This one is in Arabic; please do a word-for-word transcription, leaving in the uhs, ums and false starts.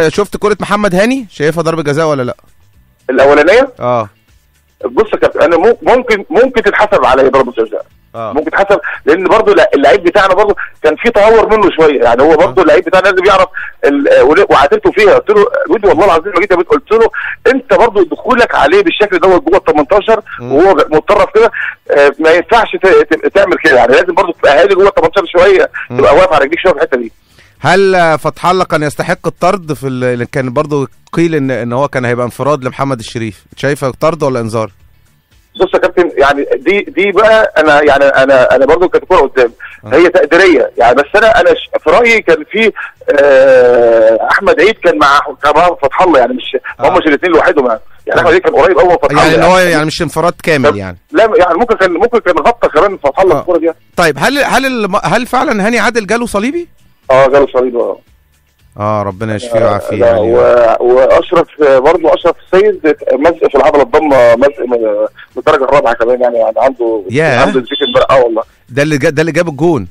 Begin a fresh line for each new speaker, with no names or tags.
شفت كرة محمد هاني؟ شايفها ضربة جزاء ولا لا؟
الاولانيه
اه
بص يا كابتن، انا ممكن ممكن تتحسب على ضربه جزاء.
اه
ممكن تتحسب، لان برضو اللعيب بتاعنا برضو كان في تهور منه شويه، يعني هو برضو اللعيب بتاعنا لازم يعرف. وعاتبته فيها، قلت له ودي والله العظيم ما جيت قلت له انت برضو دخولك عليه بالشكل دوت جوه ال تمنتاشر وهو متطرف كده، ما ينفعش تعمل كده، يعني لازم برضو تبقى هادي جوه ال تمنتاشر شويه، تبقى واقف على رجليك شويه في الحته دي.
هل فتح الله كان يستحق الطرد في اللي كان برضو قيل ان ان هو كان هيبقى انفراد لمحمد الشريف؟ شايفه طرد ولا انذار؟
بص يا كابتن، يعني دي دي بقى انا يعني انا انا برضه كانت كوره قدام، هي تقديريه يعني، بس انا انا في رايي كان في آه احمد عيد كان مع كمان فتح الله، يعني مش آه. هم مش الاثنين لوحدهم يعني, يعني احمد عيد كان قريب قوي من فتح الله،
يعني هو يعني, يعني مش انفراد كامل يعني.
لا يعني ممكن كان ممكن كان غطى كمان فتح الله الكوره دي.
طيب هل هل هل فعلا هاني عادل جاله صليبي؟
اه جاله صليبي اه.
اه ربنا يشفيه ويعافيه
يعني. واشرف برضه اشرف السيد مزق في العضله الضمه، مزق من الدرجه الرابعه كمان، يعني عنده
yeah.
عنده الفكر اه والله.
ده اللي ده اللي جاب الجون.